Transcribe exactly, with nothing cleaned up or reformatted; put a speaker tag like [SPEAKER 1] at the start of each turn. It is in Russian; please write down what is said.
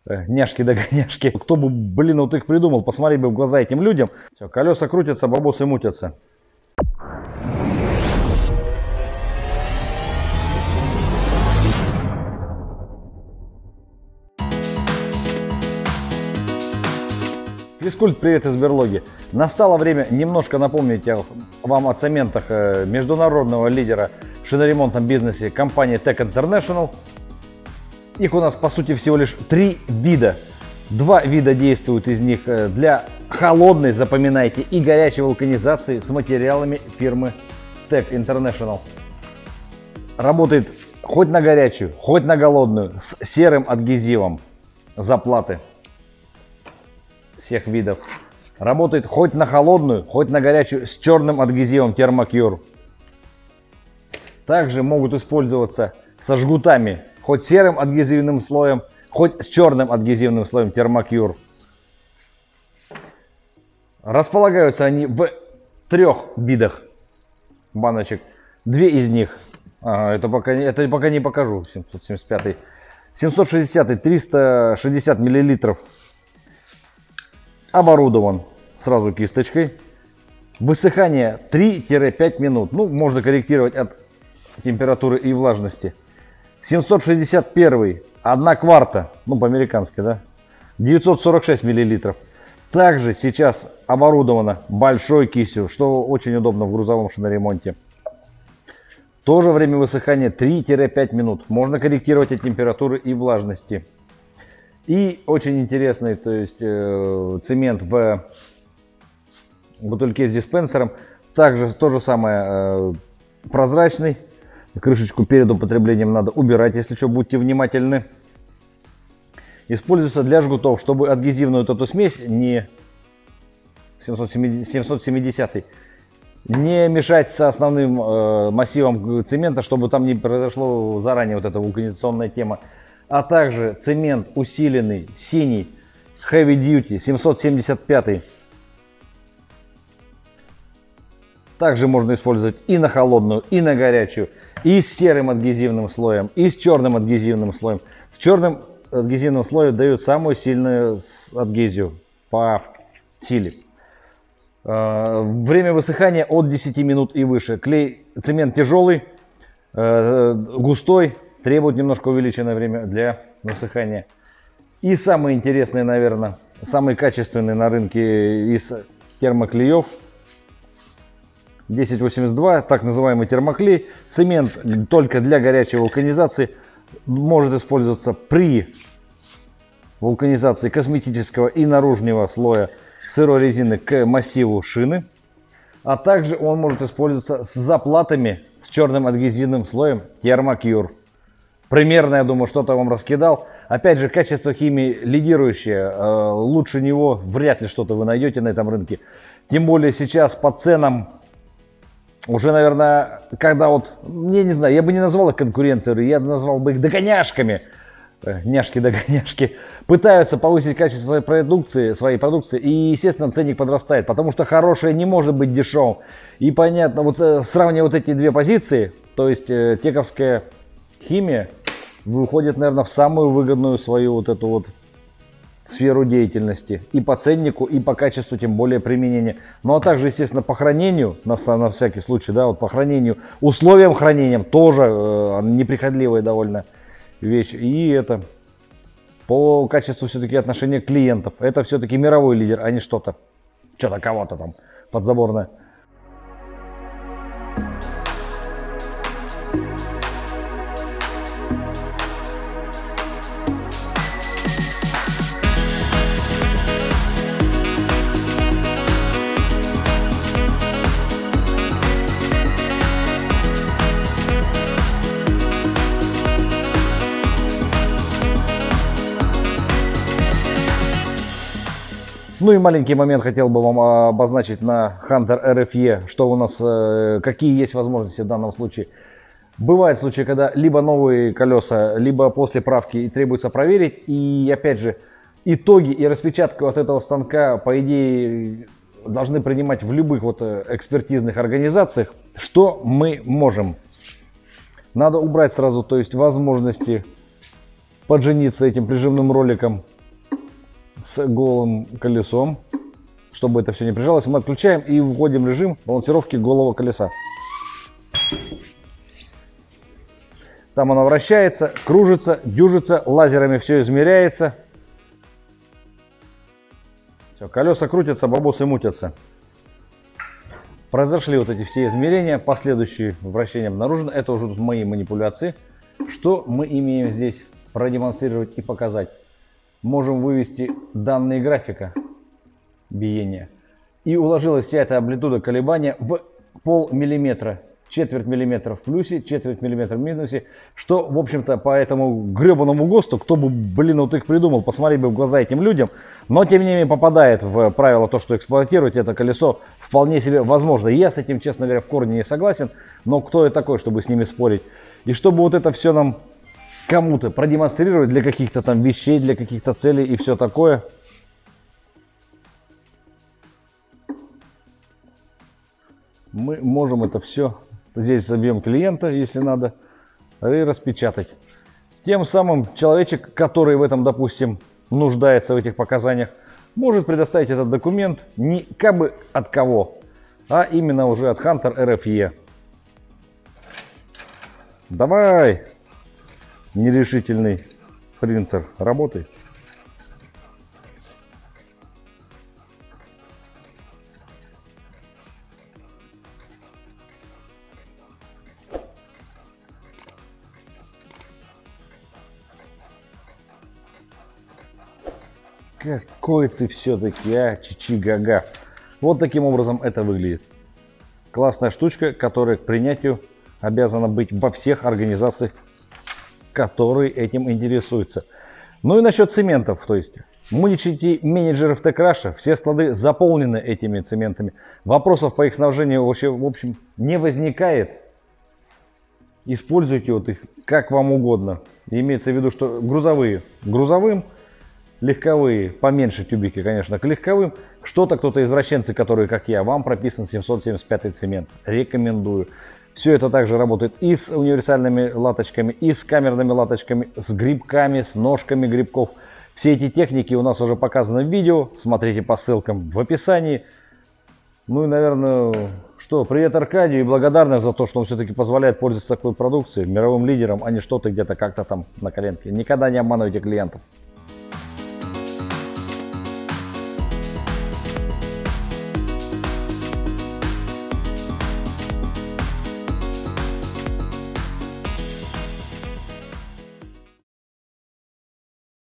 [SPEAKER 1] Няшки да гоняшки. Кто бы, блин, вот их придумал, посмотри бы в глаза этим людям. Все, колеса крутятся, бабосы мутятся. Физкульт, привет из берлоги. Настало время немножко напомнить вам о цементах международного лидера в шиноремонтном бизнесе компании Тек Интернешнл. Их у нас по сути всего лишь три вида. Два вида действуют из них для холодной, запоминайте, и горячей вулканизации с материалами фирмы Тек Интернешнл. Работает хоть на горячую, хоть на голодную, с серым адгезивом заплаты всех видов. Работает хоть на холодную, хоть на горячую с черным адгезивом термокюр. Также могут использоваться со жгутами хоть серым адгезивным слоем, хоть с черным адгезивным слоем термокюр. Располагаются они в трех видах баночек. Две из них, а, это, пока, это пока не покажу, семьсот семьдесят пятый, семьсот шестидесятый, триста шестьдесят миллилитров. Оборудован сразу кисточкой. Высыхание три-пять минут. Ну, можно корректировать от температуры и влажности. семьсот шестьдесят первый, одна кварта, ну по-американски, да, девятьсот сорок шесть миллилитров. Также сейчас оборудовано большой кистью, что очень удобно в грузовом шиноремонте. Тоже время высыхания три-пять минут. Можно корректировать от температуры и влажности. И очень интересный, то есть э, цемент в бутыльке с диспенсером. Также то же самое, э, прозрачный. Крышечку перед употреблением надо убирать, если что, будьте внимательны. Используется для жгутов, чтобы адгезивную вот эту смесь, не семьсот семидесятый, не мешать со основным э, массивом цемента, чтобы там не произошло заранее вот эта вулканизационная тема. А также цемент усиленный, синий, Heavy Duty, семьсот семьдесят пятый. Также можно использовать и на холодную, и на горячую, и с серым адгезивным слоем, и с черным адгезивным слоем. С черным адгезивным слоем дают самую сильную адгезию по силе. Время высыхания от десяти минут и выше. Клей, цемент тяжелый, густой, требует немножко увеличенное время для высыхания. И самый интересный, наверное, самый качественный на рынке из термоклеев десять восемьдесят два, так называемый термоклей. Цемент только для горячей вулканизации, может использоваться при вулканизации косметического и наружного слоя сырой резины к массиву шины. А также он может использоваться с заплатами с черным адгезивным слоем термокюр. Примерно, я думаю, что-то вам раскидал. Опять же, качество химии лидирующее. Лучше него вряд ли что-то вы найдете на этом рынке. Тем более сейчас по ценам уже, наверное, когда вот, я не знаю, я бы не назвал их конкуренты, я назвал бы их догоняшками. Няшки догоняшки. Пытаются повысить качество своей продукции, своей продукции. И, естественно, ценник подрастает. Потому что хорошее не может быть дешевым. И понятно, вот сравнивая вот эти две позиции, то есть тековская химия выходит, наверное, в самую выгодную свою вот эту вот сферу деятельности. И по ценнику, и по качеству, тем более применения. Ну, а также, естественно, по хранению, на, на всякий случай, да, вот по хранению, условиям хранения тоже э, неприхотливая довольно вещь. И это по качеству все-таки отношения клиентов. Это все-таки мировой лидер, а не что-то, что-то кого-то там подзаборное. Ну и маленький момент хотел бы вам обозначить на Hunter эр эф и, что у нас, какие есть возможности в данном случае. Бывают случаи, когда либо новые колеса, либо после правки и требуется проверить. И опять же, итоги и распечатку от этого станка, по идее, должны принимать в любых вот экспертизных организациях. Что мы можем? Надо убрать сразу, то есть возможности поджениться этим прижимным роликом с голым колесом. Чтобы это все не прижалось, мы отключаем и вводим в режим балансировки голого колеса. Там оно вращается, кружится, дюжится, лазерами все измеряется. Все, колеса крутятся, бабусы мутятся. Произошли вот эти все измерения, последующие вращения обнаружены. Это уже тут мои манипуляции. Что мы имеем здесь продемонстрировать и показать? Можем вывести данные графика биения. И уложилась вся эта амплитуда колебания в полмиллиметра. Четверть миллиметра в плюсе, четверть миллиметра в минусе. Что, в общем-то, по этому гребаному ГОСТу, кто бы, блин, вот их придумал, посмотреть бы в глаза этим людям. Но, тем не менее, попадает в правило то, что эксплуатировать это колесо вполне себе возможно. Я с этим, честно говоря, в корне не согласен. Но кто я такой, чтобы с ними спорить? И чтобы вот это все нам кому-то продемонстрировать для каких-то там вещей, для каких-то целей и все такое. Мы можем это все, здесь забьем клиента, если надо, и распечатать. Тем самым человечек, который в этом, допустим, нуждается в этих показаниях, может предоставить этот документ не как бы от кого, а именно уже от Hunter эр эф и. Давай, нерешительный принтер, работай. Какой ты все-таки, а, чичи-гага. Вот таким образом это выглядит. Классная штучка, которая к принятию обязана быть во всех организациях, которые этим интересуются. Ну и насчет цементов, то есть. Мучите менеджеров Текраша, все склады заполнены этими цементами. Вопросов по их снабжению вообще, в общем, не возникает. Используйте вот их как вам угодно. Имеется в виду, что грузовые грузовым, легковые, поменьше тюбики, конечно, к легковым. Что-то кто-то извращенцы, которые, как я, вам прописан семьсот семьдесят пятый цемент. Рекомендую. Все это также работает и с универсальными латочками, и с камерными латочками, с грибками, с ножками грибков. Все эти техники у нас уже показаны в видео. Смотрите по ссылкам в описании. Ну и, наверное, что, привет Аркадию и благодарность за то, что он все-таки позволяет пользоваться такой продукцией, мировым лидером, а не что-то где-то как-то там на коленке. Никогда не обманывайте клиентов.